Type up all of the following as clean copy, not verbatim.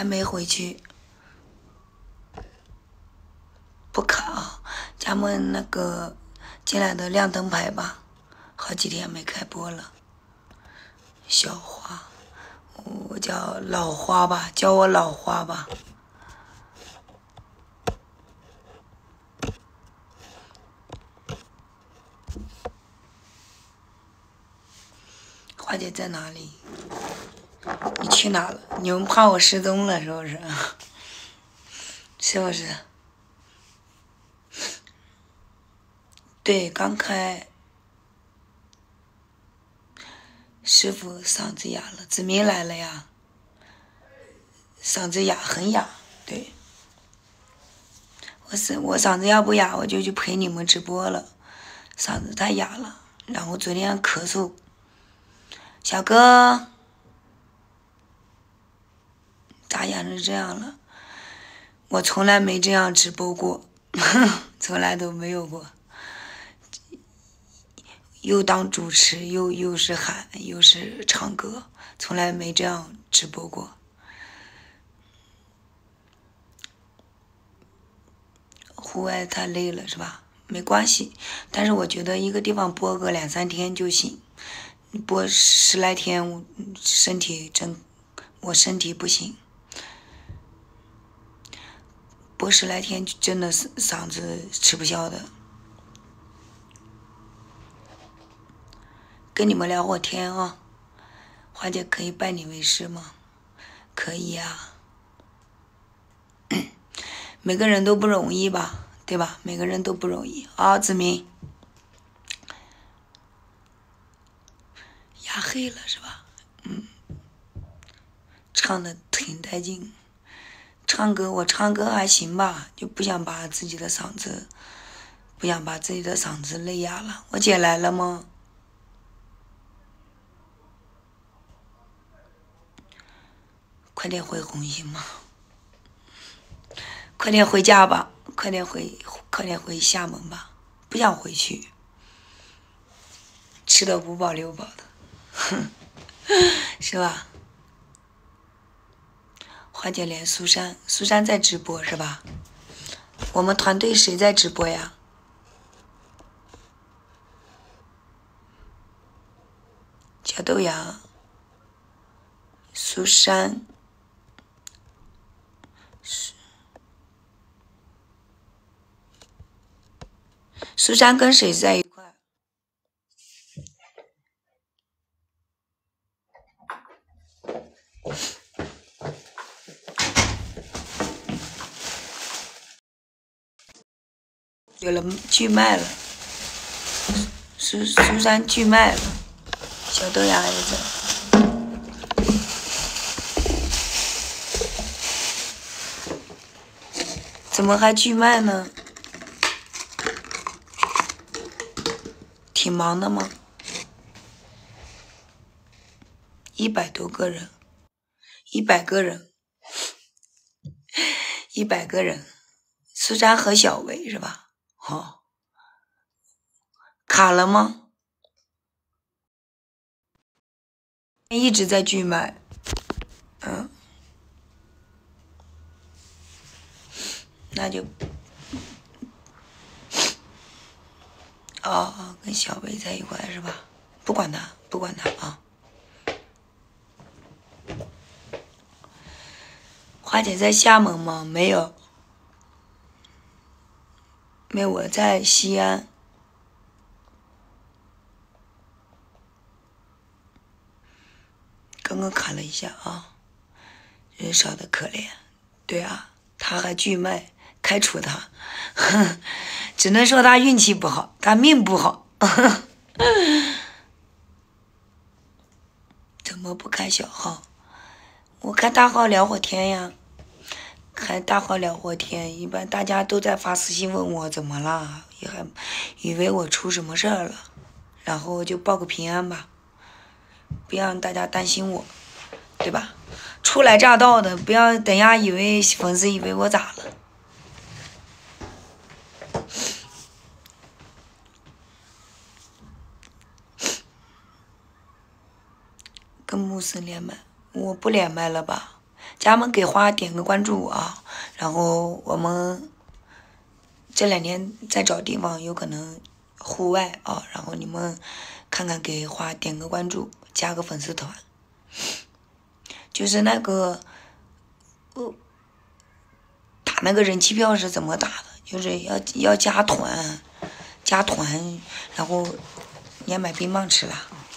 还没回去，不卡啊！咱们那个进来的亮灯牌吧，好几天没开播了。小花，我叫老花吧，叫我老花吧。花姐在哪里？你去哪了？你们怕我失踪了是不是？是不是？对，刚开。师傅嗓子哑了，子明来了呀。嗓子哑，很哑。对，我嗓子要不哑，我就去陪你们直播了。嗓子太哑了，然后昨天咳嗽。小哥，咋哑成这样了？我从来没这样直播过，从来都没有过。又当主持，又是喊，又是唱歌，从来没这样直播过。户外太累了是吧？没关系，但是我觉得一个地方播个2-3天就行，播10来天，我身体不行，播10来天真的嗓子吃不消的。跟你们聊会天啊，花姐可以拜你为师吗？可以呀。每个人都不容易吧，对吧？每个人都不容易啊。子明压黑了是吧？唱的挺带劲。我唱歌还行吧，就不想把自己的嗓子累哑了。我姐来了吗？快点回红星嘛，快点回家吧，快点回厦门吧，不想回去，吃的不饱溜饱的，是吧？花姐连苏珊在直播是吧？我们团队谁在直播呀？小豆芽、苏珊。苏珊跟谁在一块？有了拒麦了，苏珊拒麦了，小豆芽也在。怎么还拒麦呢？挺忙的吗？100多个人，100个人，100个人。苏珊和小薇是吧？哦，卡了吗？一直在拒麦，那就，跟小薇在一块是吧？不管他啊。花姐在厦门吗？没有，我在西安。刚刚卡了一下啊，人少的可怜。对啊，他还拒麦，开除他，只能说他运气不好，他命不好。怎么不开小号？我开大号聊会天呀，开大号聊会天，一般大家都在发私信问我怎么了，也还以为我出什么事儿了，然后我就报个平安吧，不要让大家担心我，对吧？初来乍到的，不要等下粉丝以为我咋了。跟穆斯连麦，我不连麦了吧？ 家人们给花点个关注啊，然后我们这2天在找地方，有可能户外啊，然后你们看看给花点个关注，加个粉丝团。就是那个，打那个人气票是怎么打的？就是要加团，然后你要买冰棒吃了。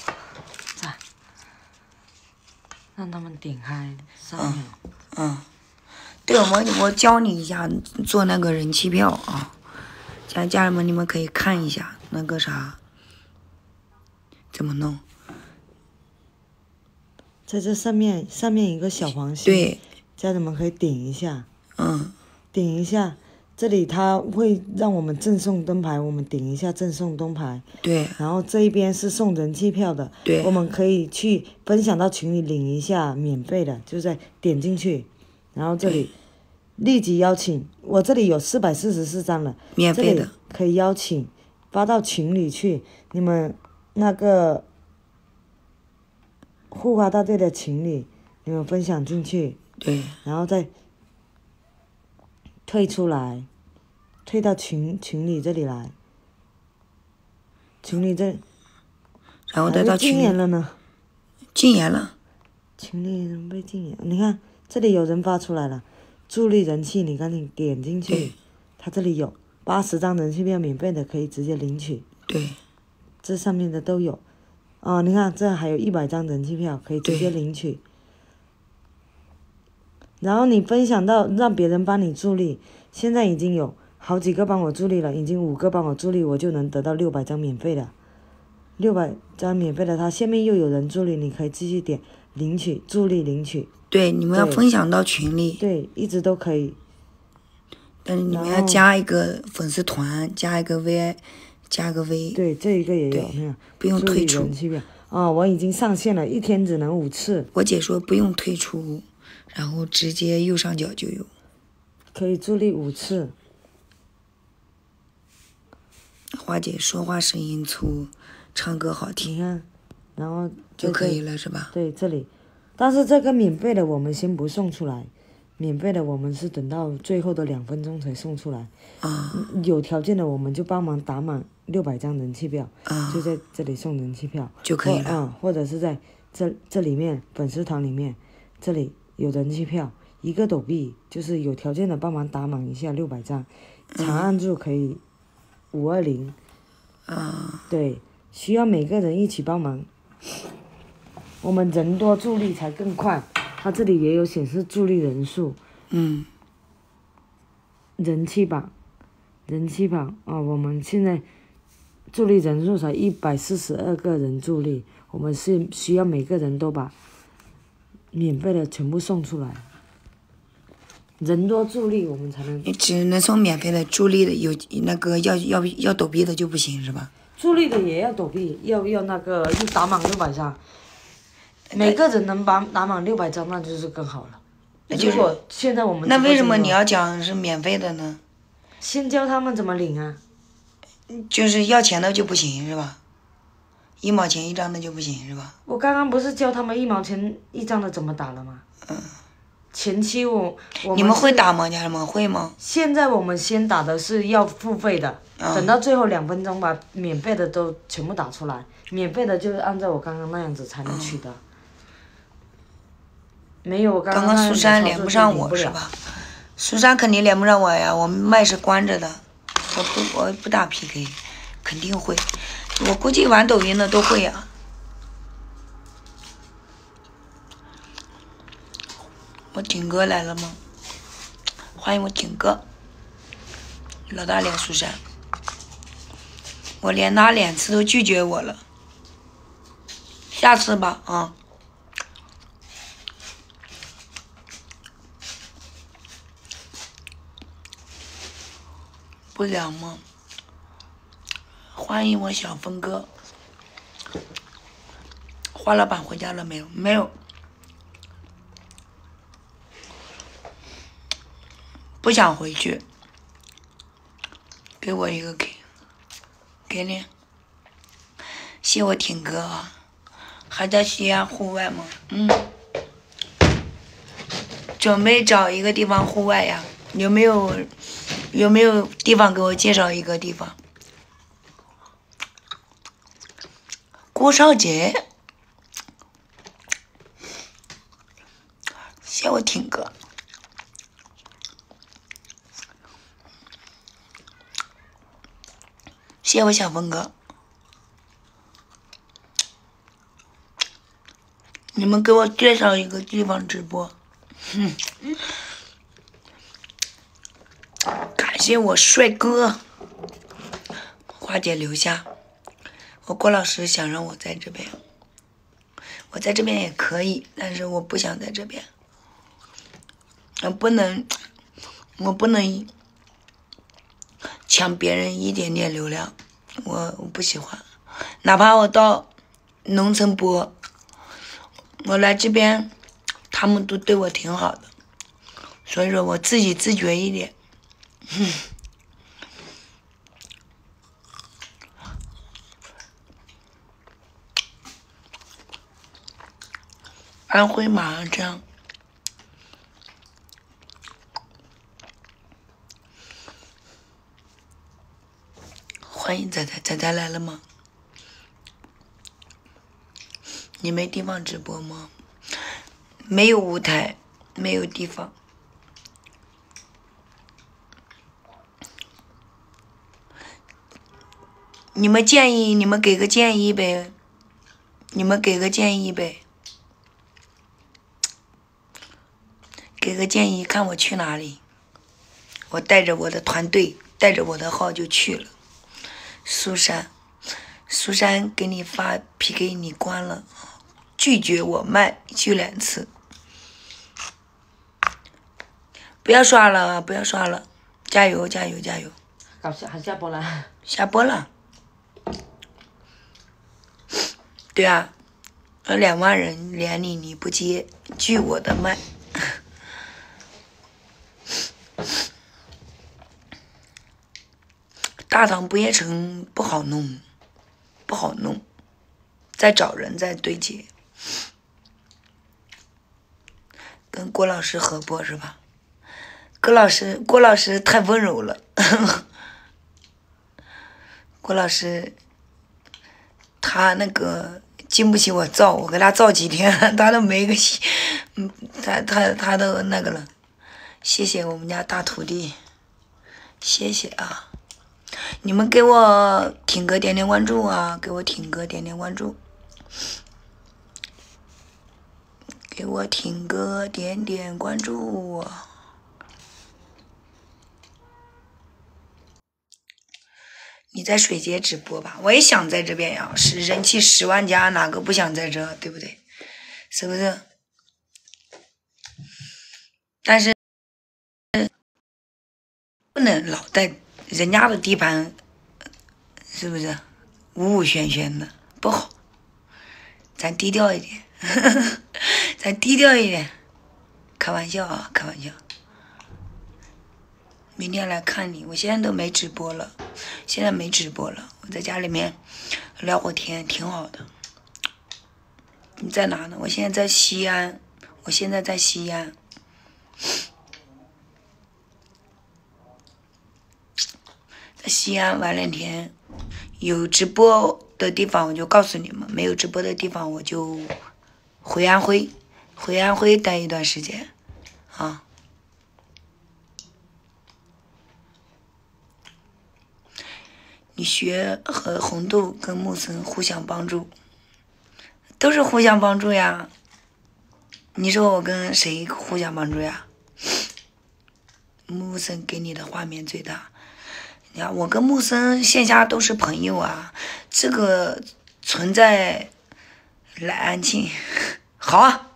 让他们点开上面。 对，我教你一下做那个人气票啊，家人们你们可以看一下那个啥怎么弄。 在这上面一个小黄心， 对， 家人们可以点一下。 点一下，这里它会让我们赠送灯牌，我们点一下赠送灯牌。 对。 然后这一边是送人气票的， 对。 我们可以去分享到群里领一下免费的，就在点进去，然后这里立即邀请，我这里有444张了， 免费的可以邀请发到群里去，你们那个护花大队的群里，你们分享进去。 对。 然后再退出来，退到群里这里来，群里这， 然后再到群里。 禁言了呢？ 禁言了。 群里人被禁言，你看这里有人发出来了，助力人气，你赶紧点进去，它这里有80张人气票免费的，可以直接领取。 对。 这上面的都有，你看这还有100张人气票，可以直接领取。然后你分享到让别人帮你助力，现在已经有好几个帮我助力了，已经5个帮我助力，我就能得到600张免费的，600张免费的，它下面又有人助力，你可以继续点领取助力领取。 对，你们要分享到群里。 对，一直都可以。 但是你们要加一个粉丝团，加一个 V， 加个 V。 对，这一个也有，你看不用退出。 我已经上线了，1天只能5次。 我姐说不用退出。然后直接右上角就有， 可以助力5次。 花姐说话声音粗，唱歌好听， 你看，然后就可以了是吧？ 对，这里，但是这个免费的我们先不送出来，免费的我们是等到最后的2分钟才送出来。有条件的我们就帮忙打满600张人气票，就在这里送人气票就可以了。 或者是在这里面粉丝团里面，这里。有人气票1个抖币，就是有条件的帮忙打满一下600张，长按住可以520。对，需要每个人一起帮忙，我们人多助力才更快。它这里也有显示助力人数。人气榜，我们现在助力人数才142个人助力，我们是需要每个人都把免费的全部送出来，人多助力我们才能。 你只能送免费的，助力的有那个要抖币的就不行是吧？ 助力的也要抖币，要那个要打满600张，每个人能打满600张那就是更好了。如果现在我们那为什么你要讲是免费的呢？ 先教他们怎么领啊。 就是要钱的就不行是吧？1毛钱1张的就不行是吧？ 我刚刚不是教他们1毛钱1张的怎么打了吗？前期你们会打吗？家人们会吗？ 现在我们先打的是要付费的，等到最后2分钟把免费的都全部打出来，免费的就是按照我刚刚那样子才能取得。没有刚刚苏珊连不上我是吧？苏珊肯定连不上我呀，我麦是关着的，我不打 PK， 肯定会。我估计玩抖音的都会呀。我景哥来了吗？欢迎我景哥，老大脸苏珊，我连他2次都拒绝我了，下次吧啊。不凉吗？欢迎我小峰哥。花老板回家了没有？没有。不想回去。给我一个 K， 给你。谢我挺哥啊，还在西安户外吗？ 准备找一个地方户外呀，有没有地方给我介绍一个地方？郭少杰，谢我挺哥，谢我小峰哥，你们给我介绍一个地方直播。感谢我帅哥，花姐留下。我郭老师想让我在这边，我在这边也可以，但是我不想在这边。我不能抢别人一点点流量，我不喜欢。哪怕我到农村播，我来这边，他们都对我挺好的，所以说我自己自觉一点。安徽麻将，欢迎仔仔来了吗？你没地方直播吗？没有舞台，没有地方。你们建议，你们给个建议呗。你们给个建议呗。给个建议，看我去哪里。我带着我的团队，带着我的号就去了。苏珊给你发 PK， 你关了，拒绝我麦就2次。不要刷了，不要刷了，加油加油加油！ 还下播了？ 下播了。对啊，有2万人连你不接，拒我的麦。大唐不夜城不好弄，不好弄，在找人在对接，跟郭老师合播是吧？郭老师太温柔了，郭老师他那个经不起我造，我给他造几天，他都没个他都那个了。谢谢我们家大徒弟，谢谢啊！你们给我挺哥点点关注啊！给我挺哥点点关注，给我挺哥点点关注。你在水街直播吧？我也想在这边呀，是人气10万加，哪个不想在这，对不对？是不是？但是不能老在人家的地盘，是不是？呜呜喧喧的不好，咱低调一点，咱低调一点。开玩笑啊，开玩笑。明天来看你，我现在都没直播了，现在没直播了，我在家里面聊会天，挺好的。你在哪呢？我现在在西安，我现在在西安。在西安玩2天，有直播的地方我就告诉你们，没有直播的地方我就回安徽待一段时间啊。你学和红豆跟木森互相帮助，都是互相帮助呀。你说我跟谁互相帮助呀？木森给你的画面最大。你看，我跟木森线下都是朋友啊，这个存在来安庆，好啊，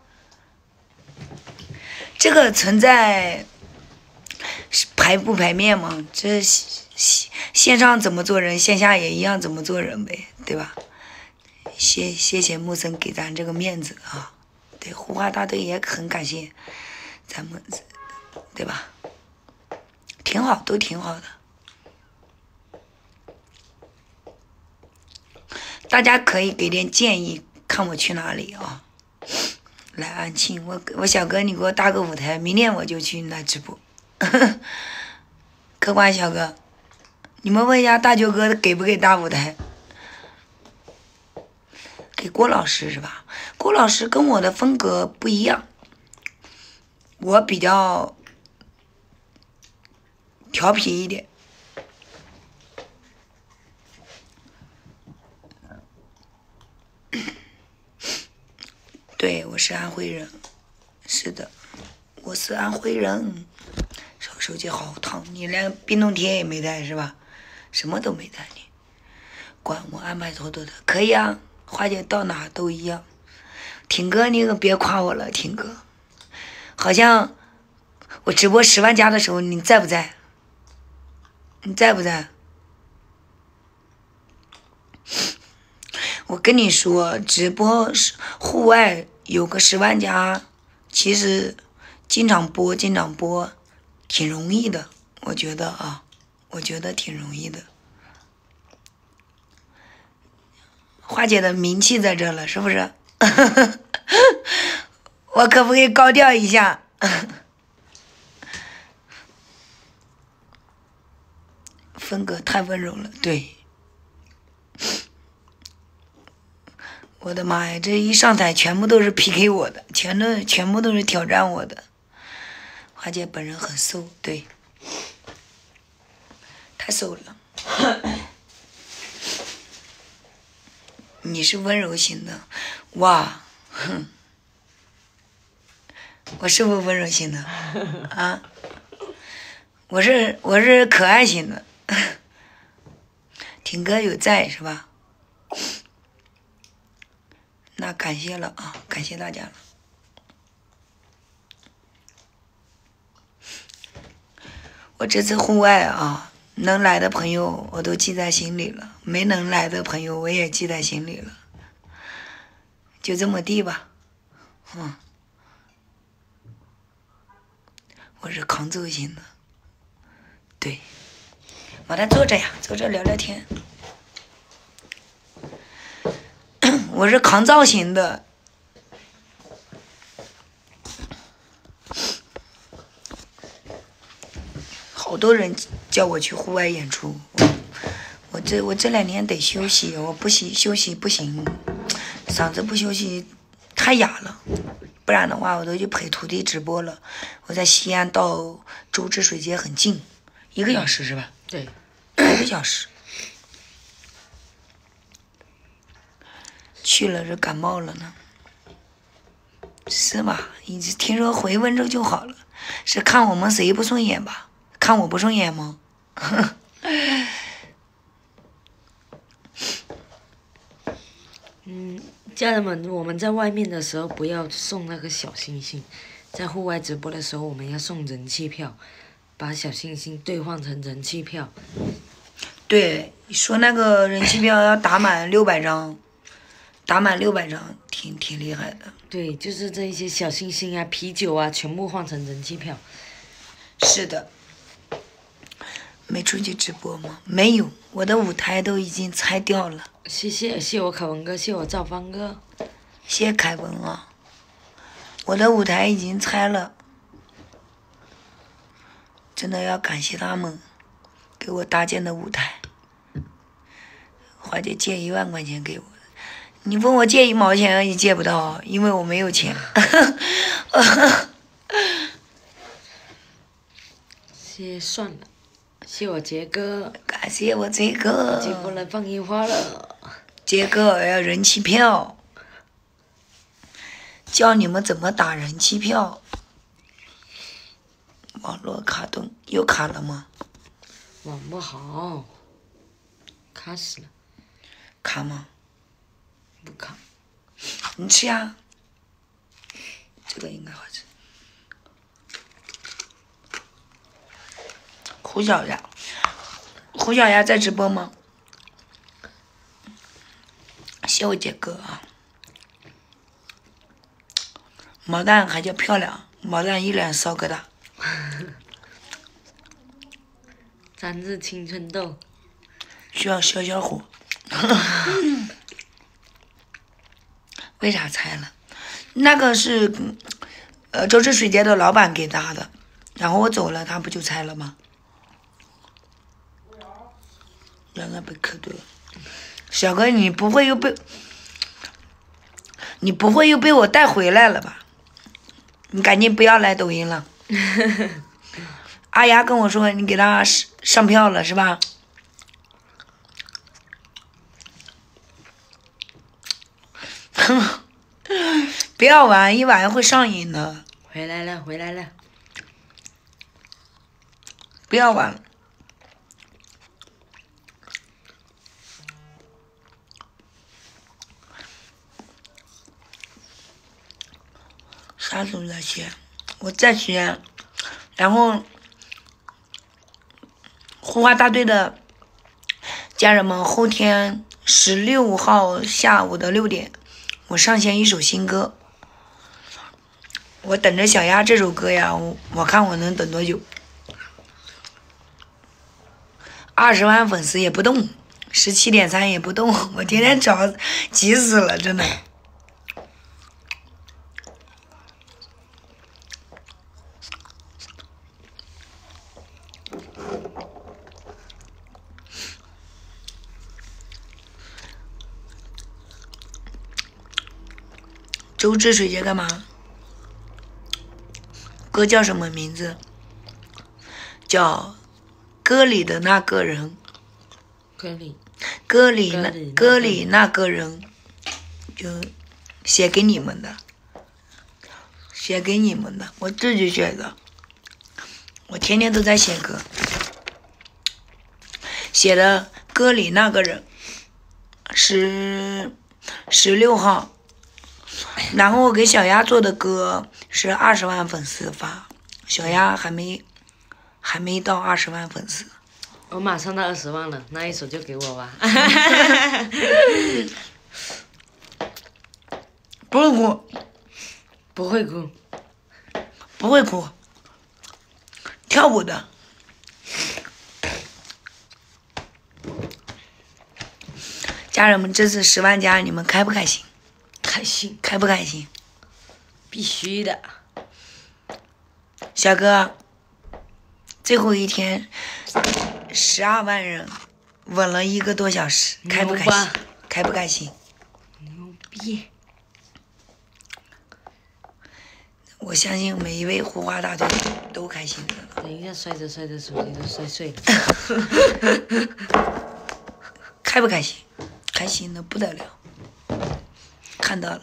这个存在排不排面嘛？这线上怎么做人，线下也一样怎么做人呗，对吧？谢谢木森给咱这个面子啊，对，胡话大队也很感谢咱们，对吧？挺好，都挺好的。大家可以给点建议，看我去哪里啊？ 来安庆，我小哥你给我搭个舞台，明天我就去那直播。客官小哥，你们问一下大舅哥给不给搭舞台？给郭老师是吧？郭老师跟我的风格不一样，我比较调皮一点。对，我是安徽人，是的，我是安徽人。手机好烫，你连冰冻贴也没带是吧？什么都没带你，管我安排妥妥的，可以啊。花姐到哪都一样。挺哥，你可别夸我了，挺哥，好像我直播10万加的时候你在不在？你在不在？我跟你说，直播户外有个10万加，其实经常播，挺容易的，我觉得啊，我觉得挺容易的。花姐的名气在这了，是不是？我可不可以高调一下？风格太温柔了，对。我的妈呀，这一上台全部都是 PK 我的，全部都是挑战我的。花姐本人很瘦，对，太瘦了。你是温柔型的，哇，哼，我是不是温柔型的？啊，我是可爱型的。挺哥有在是吧？那感谢了啊，感谢大家了。我这次户外啊，能来的朋友我都记在心里了，没能来的朋友我也记在心里了，就这么地吧。我是抗揍型的，对，把它坐着呀，坐着聊聊天。我是抗造型的。好多人叫我去户外演出，我这2年得休息，我不休息不行，嗓子不休息太哑了，不然的话我都去陪徒弟直播了。我在西安到周至水街很近，1个小时是吧？ 对 ，1个小时。去了是感冒了呢，是吧？一直听说回温州就好了，是看我们谁不顺眼吧？看我不顺眼吗？ 家人们，我们在外面的时候不要送那个小星星，在户外直播的时候我们要送人气票，把小星星兑换成人气票。 对，说那个人气票要打满600张，打满600张，挺厉害的。 对，就是这一些小星星啊、啤酒啊，全部换成人气票。 是的。没出去直播吗？没有，我的舞台都已经拆掉了。 谢我凯文哥，谢我赵芳哥， 谢凯文啊！我的舞台已经拆了，真的要感谢他们给我搭建的舞台。花姐借1万块钱给我，你问我借1毛钱也借不到，因为我没有钱。 算了。谢我杰哥， 感谢我杰哥， 杰哥来放烟花了。 杰哥要人气票，教你们怎么打人气票。网络卡顿又卡了吗？ 网不好，卡死了。 卡吗？ 不卡。 你吃呀，这个应该好吃。胡小丫在直播吗？谢我杰哥啊！毛蛋还叫漂亮，毛蛋一脸骚疙瘩。 咱是青春痘。 需要消火。为啥拆了？ 那个是周至水节的老板给他的，然后我走了，他不就拆了吗？让他被磕对了。小哥，你不会又被我带回来了吧？你赶紧不要来抖音了。阿丫跟我说你给他上票了是吧？不要玩，一玩会上瘾的。 回来了，回来了。 不要玩。啥时候再学？我再学，然后护花大队的家人们，后天16号下午的6点，我上线一首新歌。我等着小鸭这首歌呀，我看我能等多久。20万粉丝也不动，17.3也不动，我天天找，急死了，真的。周至水节干嘛？歌叫什么名字？叫歌里的那个人。歌里那个人，就写给你们的，我自己写的。我天天都在写歌，写的歌里那个人是16号。然后我给小鸭做的歌是20万粉丝发，小鸭还没到20万粉丝。 我马上到20万了，那一首就给我吧。 不会哭， 不会哭， 不会哭，跳舞的。家人们，这次10万加，你们开不开心？ 开心， 开不开心？ 必须的。 小哥，最后一天，12万人，稳了1个多小时，开不开心？开不开心？ 牛逼！ 我相信每一位护花大队都开心的。 等一下，摔着手机都摔碎了。 开不开心？开心的不得了。看到了。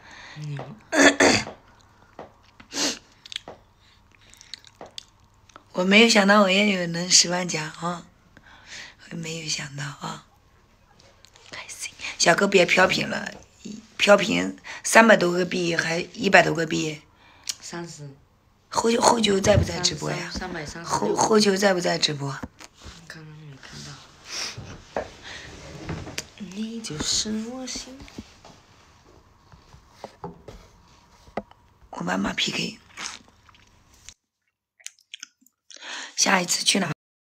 我没有想到我也有能10万加啊！我没有想到啊！开心。小哥别飘屏了，飘屏300多个币，还100多个币。 30。 后球在不在直播呀 ？336。 后球在不在直播？ 刚刚没看到。你就是我心。 我妈妈 PK。下一次去哪？